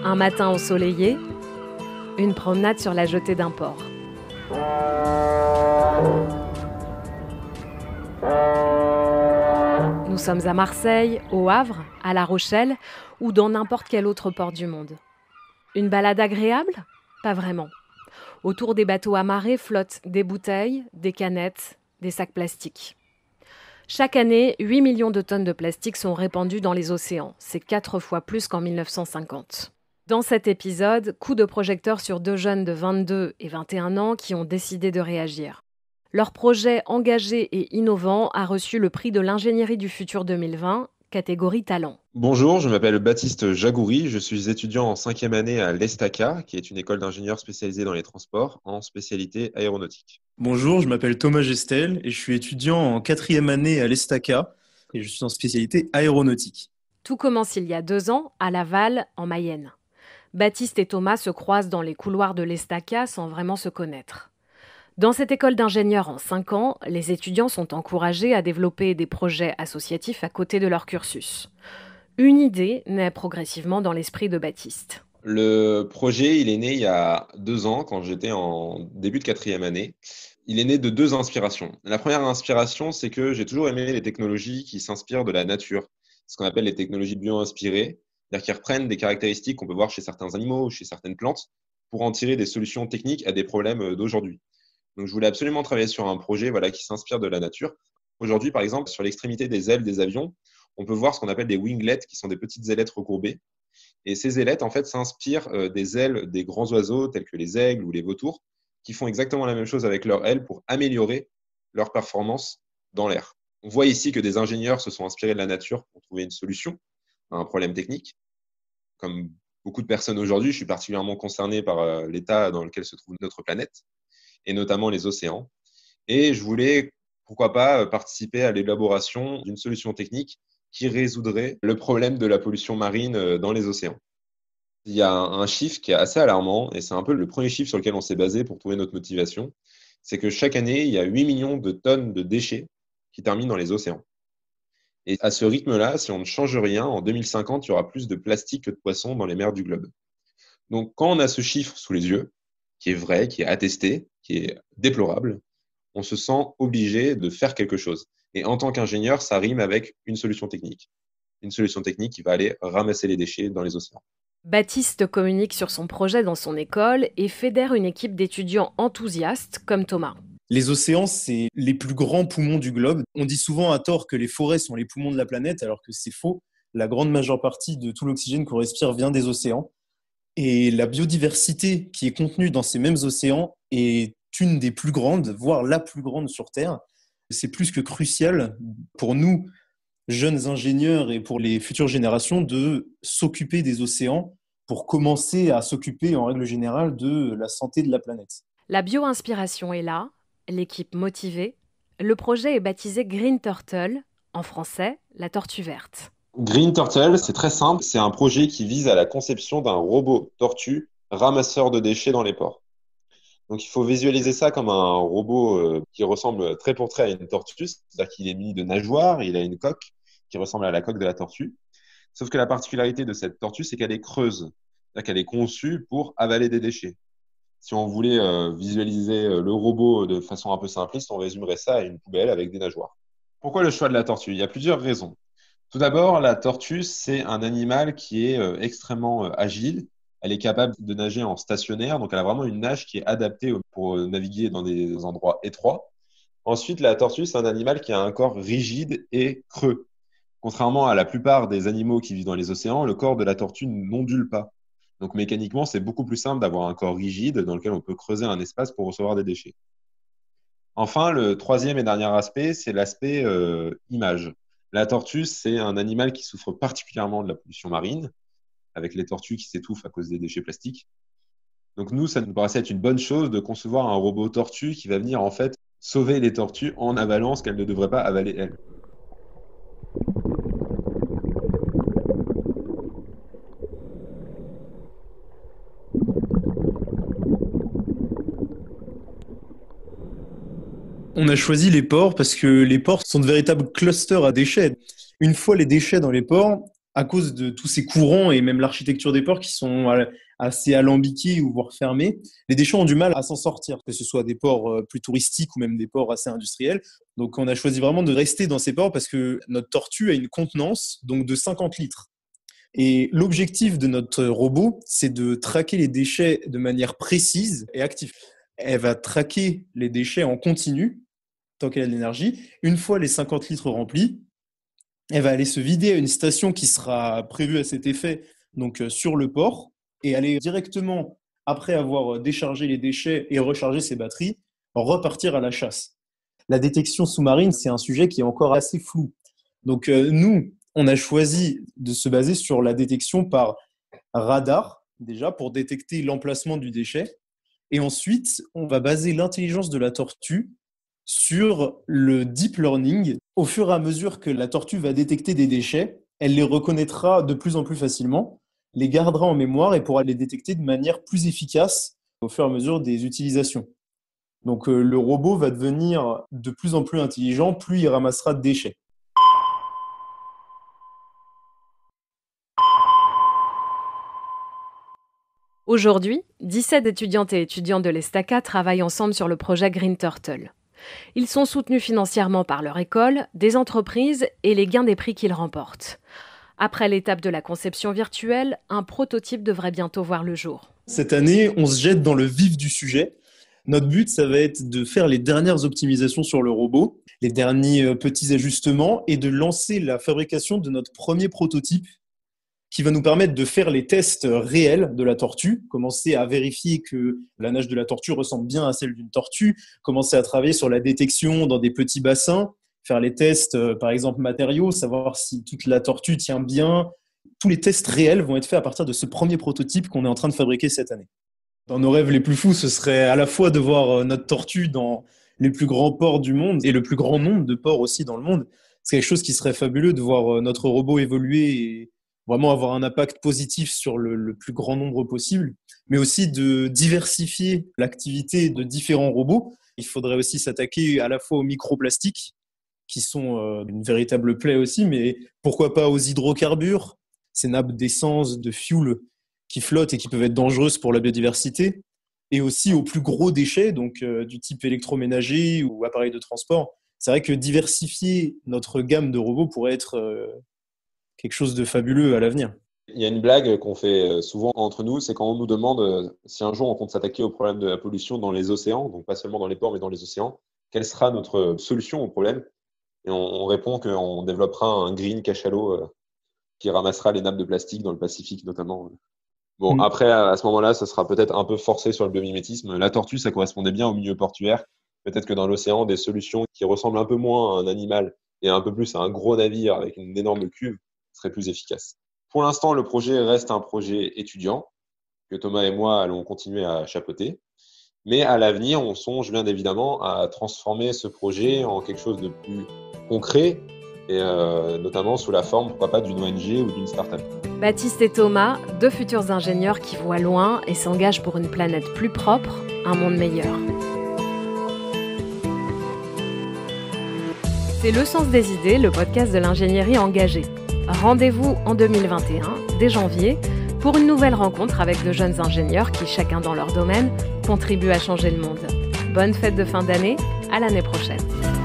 Un matin ensoleillé, une promenade sur la jetée d'un port. Nous sommes à Marseille, au Havre, à La Rochelle ou dans n'importe quel autre port du monde. Une balade agréable ? Pas vraiment. Autour des bateaux amarrés flottent des bouteilles, des canettes, des sacs plastiques. Chaque année, 8 millions de tonnes de plastique sont répandues dans les océans. C'est 4 fois plus qu'en 1950. Dans cet épisode, coup de projecteur sur 2 jeunes de 22 et 21 ans qui ont décidé de réagir. Leur projet engagé et innovant a reçu le prix de l'ingénierie du futur 2020, catégorie talent. Bonjour, je m'appelle Baptiste Jagouri, je suis étudiant en 5e année à l'ESTACA, qui est une école d'ingénieurs spécialisée dans les transports, en spécialité aéronautique. Bonjour, je m'appelle Thomas Gestel et je suis étudiant en 4e année à l'ESTACA et je suis en spécialité aéronautique. Tout commence il y a 2 ans, à Laval, en Mayenne. Baptiste et Thomas se croisent dans les couloirs de l'ESTACA sans vraiment se connaître. Dans cette école d'ingénieurs en 5 ans, les étudiants sont encouragés à développer des projets associatifs à côté de leur cursus. Une idée naît progressivement dans l'esprit de Baptiste. Le projet, il est né il y a 2 ans, quand j'étais en début de 4e année. Il est né de 2 inspirations. La première inspiration, c'est que j'ai toujours aimé les technologies qui s'inspirent de la nature, ce qu'on appelle les technologies bio-inspirées, c'est-à-dire qui reprennent des caractéristiques qu'on peut voir chez certains animaux ou chez certaines plantes pour en tirer des solutions techniques à des problèmes d'aujourd'hui. Donc, je voulais absolument travailler sur un projet qui s'inspire de la nature. Aujourd'hui, par exemple, sur l'extrémité des ailes des avions, on peut voir ce qu'on appelle des winglets, qui sont des petites ailettes recourbées. Et ces ailettes, en fait, s'inspirent des ailes des grands oiseaux, tels que les aigles ou les vautours, qui font exactement la même chose avec leurs ailes pour améliorer leur performance dans l'air. On voit ici que des ingénieurs se sont inspirés de la nature pour trouver une solution à un problème technique. Comme beaucoup de personnes aujourd'hui, je suis particulièrement concerné par l'état dans lequel se trouve notre planète, et notamment les océans. Et je voulais, pourquoi pas, participer à l'élaboration d'une solution technique qui résoudrait le problème de la pollution marine dans les océans. Il y a un chiffre qui est assez alarmant, et c'est un peu le premier chiffre sur lequel on s'est basé pour trouver notre motivation, c'est que chaque année, il y a 8 millions de tonnes de déchets qui terminent dans les océans. Et à ce rythme-là, si on ne change rien, en 2050, il y aura plus de plastique que de poissons dans les mers du globe. Donc, quand on a ce chiffre sous les yeux, qui est vrai, qui est attesté, qui est déplorable, on se sent obligé de faire quelque chose. Et en tant qu'ingénieur, ça rime avec une solution technique. Une solution technique qui va aller ramasser les déchets dans les océans. Baptiste communique sur son projet dans son école et fédère une équipe d'étudiants enthousiastes comme Thomas. Les océans, c'est les plus grands poumons du globe. On dit souvent à tort que les forêts sont les poumons de la planète, alors que c'est faux. La grande majeure partie de tout l'oxygène qu'on respire vient des océans. Et la biodiversité qui est contenue dans ces mêmes océans est une des plus grandes, voire la plus grande sur Terre. C'est plus que crucial pour nous, jeunes ingénieurs, et pour les futures générations, de s'occuper des océans pour commencer à s'occuper en règle générale de la santé de la planète. La bio-inspiration est là, l'équipe motivée. Le projet est baptisé Green Turtle, en français, la tortue verte. Green Turtle, c'est très simple. C'est un projet qui vise à la conception d'un robot tortue ramasseur de déchets dans les ports. Donc, il faut visualiser ça comme un robot qui ressemble trait pour trait à une tortue, c'est-à-dire qu'il est muni de nageoires, il a une coque qui ressemble à la coque de la tortue. Sauf que la particularité de cette tortue, c'est qu'elle est creuse, c'est-à-dire qu'elle est conçue pour avaler des déchets. Si on voulait visualiser le robot de façon un peu simpliste, on résumerait ça à une poubelle avec des nageoires. Pourquoi le choix de la tortue? Il y a plusieurs raisons. Tout d'abord, la tortue, c'est un animal qui est extrêmement agile. Elle est capable de nager en stationnaire, donc elle a vraiment une nage qui est adaptée pour naviguer dans des endroits étroits. Ensuite, la tortue, c'est un animal qui a un corps rigide et creux. Contrairement à la plupart des animaux qui vivent dans les océans, le corps de la tortue n'ondule pas. Donc mécaniquement, c'est beaucoup plus simple d'avoir un corps rigide dans lequel on peut creuser un espace pour recevoir des déchets. Enfin, le troisième et dernier aspect, c'est l'aspect image. La tortue, c'est un animal qui souffre particulièrement de la pollution marine, avec les tortues qui s'étouffent à cause des déchets plastiques. Donc nous, ça nous paraissait être une bonne chose de concevoir un robot tortue qui va venir en fait sauver les tortues en avalant ce qu'elles ne devraient pas avaler elles. On a choisi les ports parce que les ports sont de véritables clusters à déchets. Une fois les déchets dans les ports, à cause de tous ces courants et même l'architecture des ports qui sont assez alambiqués ou voire fermés, les déchets ont du mal à s'en sortir, que ce soit des ports plus touristiques ou même des ports assez industriels. Donc on a choisi vraiment de rester dans ces ports parce que notre tortue a une contenance donc de 50 litres. Et l'objectif de notre robot, c'est de traquer les déchets de manière précise et active. Elle va traquer les déchets en continu, tant qu'elle a de l'énergie. Une fois les 50 litres remplis, elle va aller se vider à une station qui sera prévue à cet effet, donc sur le port, et aller directement, après avoir déchargé les déchets et rechargé ses batteries, repartir à la chasse. La détection sous-marine, c'est un sujet qui est encore assez flou. Donc nous, on a choisi de se baser sur la détection par radar, déjà, pour détecter l'emplacement du déchet. Et ensuite, on va baser l'intelligence de la tortue sur le deep learning. Au fur et à mesure que la tortue va détecter des déchets, elle les reconnaîtra de plus en plus facilement, les gardera en mémoire et pourra les détecter de manière plus efficace au fur et à mesure des utilisations. Donc le robot va devenir de plus en plus intelligent, plus il ramassera de déchets. Aujourd'hui, 17 étudiantes et étudiants de l'Estaca travaillent ensemble sur le projet Green Turtle. Ils sont soutenus financièrement par leur école, des entreprises et les gains des prix qu'ils remportent. Après l'étape de la conception virtuelle, un prototype devrait bientôt voir le jour. Cette année, on se jette dans le vif du sujet. Notre but, ça va être de faire les dernières optimisations sur le robot, les derniers petits ajustements et de lancer la fabrication de notre premier prototype qui va nous permettre de faire les tests réels de la tortue, commencer à vérifier que la nage de la tortue ressemble bien à celle d'une tortue, commencer à travailler sur la détection dans des petits bassins, faire les tests, par exemple, matériaux, savoir si toute la tortue tient bien. Tous les tests réels vont être faits à partir de ce premier prototype qu'on est en train de fabriquer cette année. Dans nos rêves les plus fous, ce serait à la fois de voir notre tortue dans les plus grands ports du monde et le plus grand nombre de ports aussi dans le monde. C'est quelque chose qui serait fabuleux de voir notre robot évoluer et vraiment avoir un impact positif sur le plus grand nombre possible, mais aussi de diversifier l'activité de différents robots. Il faudrait aussi s'attaquer à la fois aux microplastiques, qui sont une véritable plaie aussi, mais pourquoi pas aux hydrocarbures, ces nappes d'essence, de fuel qui flottent et qui peuvent être dangereuses pour la biodiversité, et aussi aux plus gros déchets, donc du type électroménager ou appareils de transport. C'est vrai que diversifier notre gamme de robots pourrait être quelque chose de fabuleux à l'avenir. Il y a une blague qu'on fait souvent entre nous, c'est quand on nous demande si un jour on compte s'attaquer au problème de la pollution dans les océans, donc pas seulement dans les ports mais dans les océans, quelle sera notre solution au problème? Et on répond qu'on développera un green cachalot qui ramassera les nappes de plastique dans le Pacifique notamment. Bon, après, à ce moment-là, ça sera peut-être un peu forcé sur le biomimétisme. La tortue, ça correspondait bien au milieu portuaire. Peut-être que dans l'océan, des solutions qui ressemblent un peu moins à un animal et un peu plus à un gros navire avec une énorme cuve serait plus efficace. Pour l'instant, le projet reste un projet étudiant que Thomas et moi allons continuer à chapeauter. Mais à l'avenir, on songe bien évidemment à transformer ce projet en quelque chose de plus concret et notamment sous la forme, pourquoi pas, d'une ONG ou d'une start-up. Baptiste et Thomas, deux futurs ingénieurs qui voient loin et s'engagent pour une planète plus propre, un monde meilleur. C'est Le Sens des idées, le podcast de l'ingénierie engagée. Rendez-vous en 2021, dès janvier, pour une nouvelle rencontre avec de jeunes ingénieurs qui, chacun dans leur domaine, contribuent à changer le monde. Bonne fête de fin d'année, à l'année prochaine.